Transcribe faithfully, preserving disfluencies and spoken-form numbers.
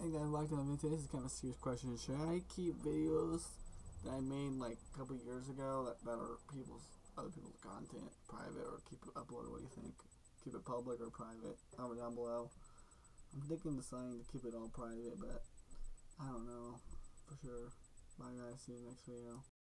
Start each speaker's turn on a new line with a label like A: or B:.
A: Hey guys, welcome to the video. This is kind of a serious question. Should I keep videos that I made like a couple years ago that, that are people's, other people's content private, or keep it uploaded? What do you think? Keep it public or private? Comment down below. I'm thinking deciding to keep it all private, but I don't know for sure. Bye guys, see you next video.